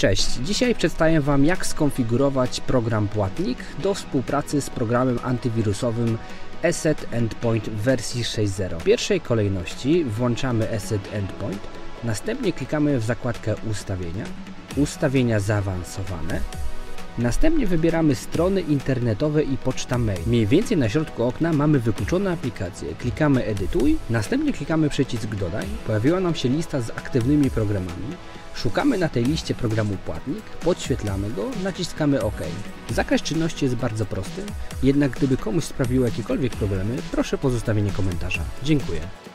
Cześć, dzisiaj przedstawię Wam, jak skonfigurować program Płatnik do współpracy z programem antywirusowym Asset Endpoint w wersji 6.0. W pierwszej kolejności włączamy Asset Endpoint, następnie klikamy w zakładkę Ustawienia, Ustawienia zaawansowane, następnie wybieramy strony internetowe i poczta mail. Mniej więcej na środku okna mamy wykluczone aplikacje. Klikamy Edytuj, następnie klikamy przycisk Dodaj. Pojawiła nam się lista z aktywnymi programami. Szukamy na tej liście programu Płatnik, podświetlamy go, naciskamy OK. Zakres czynności jest bardzo prosty, jednak gdyby komuś sprawiło jakiekolwiek problemy, proszę o pozostawienie komentarza. Dziękuję.